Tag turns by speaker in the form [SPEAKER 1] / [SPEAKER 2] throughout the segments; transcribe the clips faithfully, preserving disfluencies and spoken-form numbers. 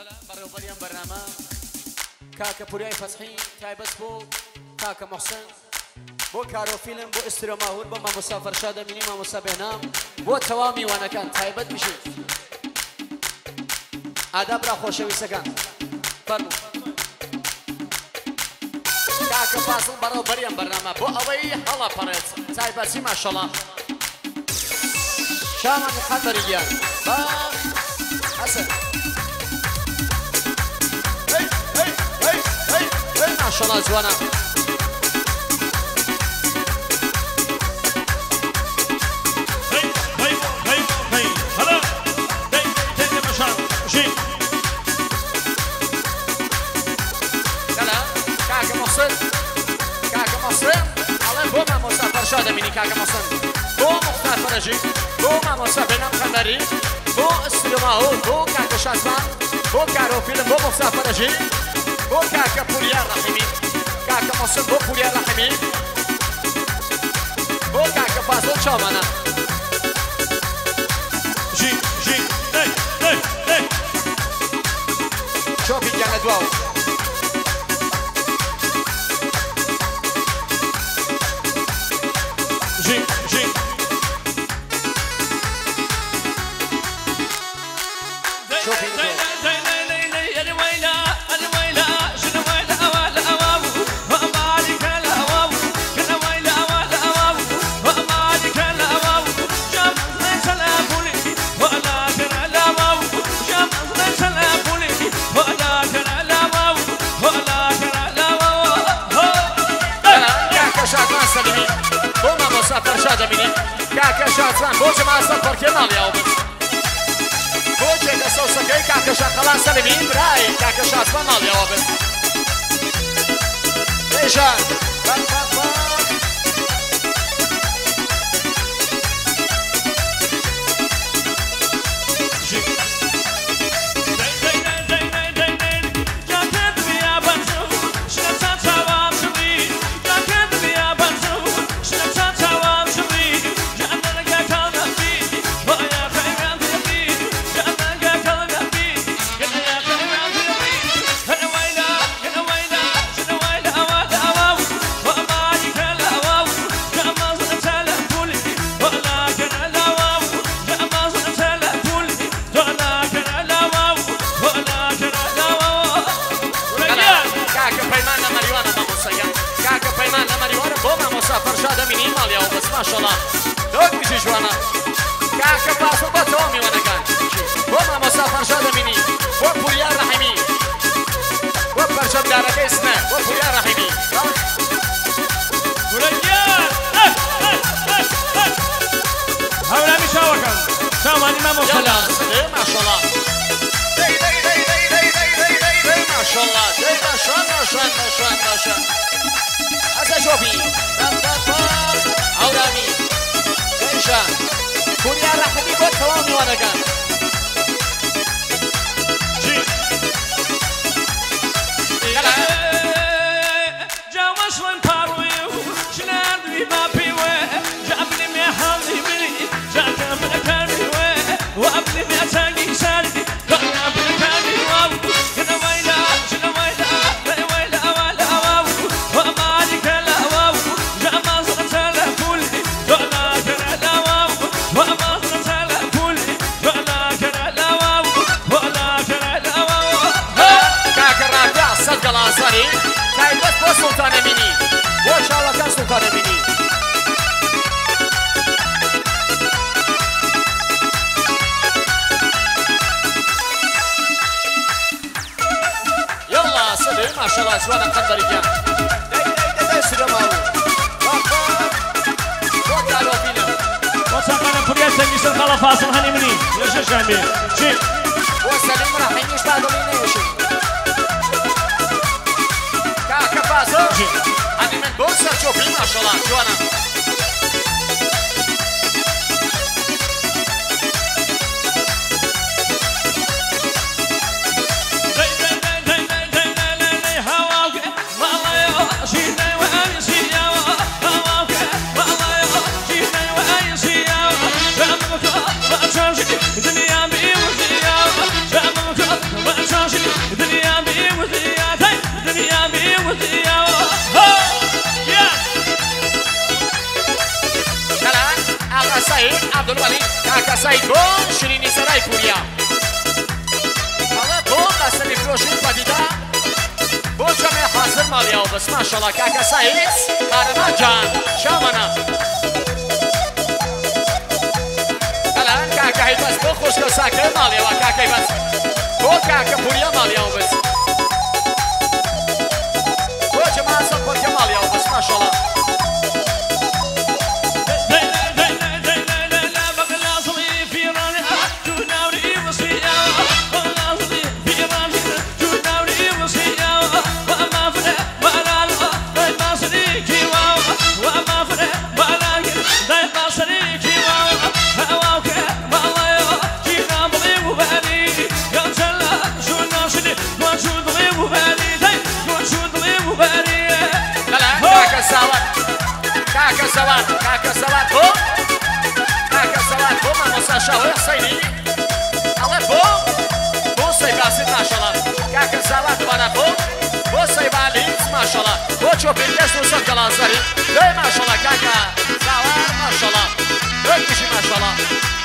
[SPEAKER 1] بەڕێوەبەریان بەرنامە کاکە پوریای فەسحی تایبەت بۆ کاکە محسن بۆ کارۆفیلم بۆ ئسترۆ ماهور بۆ مامۆستا فەرشاد ئەمینی مامۆستا بێنام بۆ تەواو میوانەکان تایبەت بژێ ئاداب را خۆشەویستەکان فەرموو کاکە فازڵ بەڕێوەبەریان بەرنامە بۆ ئەوەی هەڵا پەڕێت تایبەتی ماشەڵڵا شامان خەندەری گیان با حەسەن ماشاءالله جوانا
[SPEAKER 2] هي هي هي هي هلا هي هي مشان جي
[SPEAKER 1] هلا كاكا محسن كاكا محسن الله بو ما مسافر شاد مني كاكا محسن بو مختار فرجي بو ما مسافر نام خندري بو استلماهو بو كاكا شاسمان بو كارو فيلم بو مختار فرجي بو كاكا بوليار رحمي كاكا محسن بو بوليار رحمي بو كاكا فاصل شامانا
[SPEAKER 2] جي جي هي هي هي
[SPEAKER 1] شوفي كان دواو
[SPEAKER 2] جي جي
[SPEAKER 1] شوفي فرشاد مني كاكا شاتان بو جماعة سفر كمال يا وبس بو جيدا صوصة كي كاكا شات خلاص سلمين براي كاكا شات كمال يا وبس ايشان بان بان بان فرشاد مني مال يا وبس ما شاء الله دوك بيجي جوانا كاكا باسو بتومي وانا كان وما مسا فرشاد مني وبوليا رحمي وبرشاد دارك اسمه وبوليا رحمي
[SPEAKER 2] ورجال هؤلاء مشاوكا شامان ما ما شاء الله
[SPEAKER 1] ما شاء الله دي دي دي دي دي دي دي ما شاء الله دي ما شاء الله ما شاء الله ما شاء الله ما شاء الله هذا شوفي عورامي كيشان كونيا رحمي بود كلامي وانا كان
[SPEAKER 2] جي
[SPEAKER 1] يلا
[SPEAKER 2] جاوش من بارويو شنان دي بابي وي جابني مي حالي مني جاك من كاري وي وابني مي تاغي سالدي كنا بكاري واو كنا ويلا شنو ويلا ويلا ويلا واو وما لي كلا واو جاما صرت كل ولا كلا واو وما صرت كل ولا كلا واو ولا كلا واو
[SPEAKER 1] كاكا راجع صدق الازهري كاي بس بو سلطان مني وان شاء الله كان سلطان مني يلا صدق ما شاء الله سوانا قدر رجال داي داي داي سلامه وقالوا فينا
[SPEAKER 2] وصلنا بقيت الميسر خلا فاصل هني مني ليش جنبي شي
[SPEAKER 1] وسليم راح يشتغلوا لنا ايش كاكا فاصل هذه من بوسه شوفي ما شاء الله جوانا
[SPEAKER 2] Change
[SPEAKER 1] سعید بۆ شیرینی سەرای پوریا ئەڵێ بۆ قەسەمی فرۆشین پەدیدا بۆ جەمێ حازر ماڵیاوە بەس ماشەڵڵا کاکە سعید قارەمان جان شامەنە بەڵێن کاکە هەیبەس بۆ خۆشکە و ساکرە ماڵیەوە کاکەی بەس بۆ کاکە پوریا ماڵیاوە بس بۆ جەماعە سەد پەرکە ماڵیاوە بس ماشەڵڵا كاكا سواد كاكا سواد بو كاكا سواد بو ما مساشاوي حسيني الله بو بو سيباسي ما شاء الله كاكا سواد وانا بو بو سيبالي ما شاء الله بو شو بيجلس وصل كلاسري ده ما شاء الله كاكا سواد ما شاء الله ركشي ما شاء الله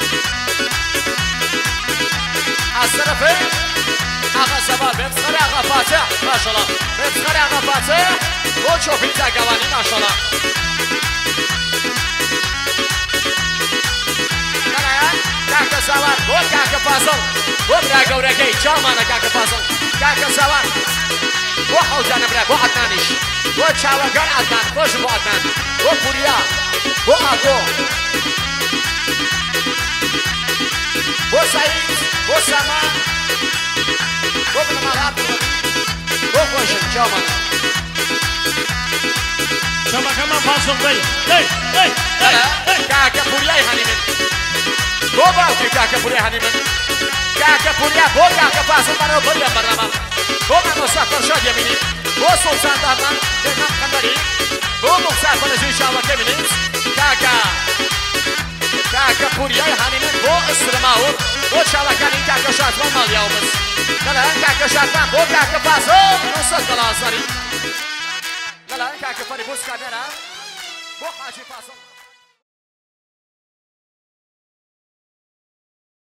[SPEAKER 1] السرفي آقا سواد بيتخري آقا فاتح ما شاء الله بيتخري آقا فاتح بو شو بيجا قواني ما شاء الله كاكا سوار بۆ کاکە پاسەڵ بۆ برا گەورەکەی چاومانە کاکە پاسەڵ کاکە سوار بۆ حەوجانە برا بۆ عەدنانیش بۆ چاوەگەر عەدنان خۆش بۆ عەدنان بۆ پوریا بۆ ئاگۆ بۆ سعید بۆ ساما بۆ بنەماڵات بۆ خۆشن چاومانە
[SPEAKER 2] شەمەکەمان پاسەڵ دەی دەی دەی
[SPEAKER 1] کاکە پوریای هەنی من بۆ باوکی کاکە پوریا هەنی من کاکە پوریا بۆ کاکە پاسەڵ بەرەوە بڕیان بەرنامە بۆ مامۆستا فەرشاد یەمینی بۆ سوڵسان دارمان دێنام خەندەری بۆ موخسار فەرەجوی چاوەکەی منیت کاکە کاکە پوریای هەنی من بۆ ئەسرماوە بۆ چاوەکانی کاکە شادوان ماڵیاوە بس لەلایەن کاکە شادوان بۆ کاکە پاسەڵ نووسەد دڵاسەری لەلایەن کاکە فەری بۆ سکانەرە بۆ حاجی پاسەڵ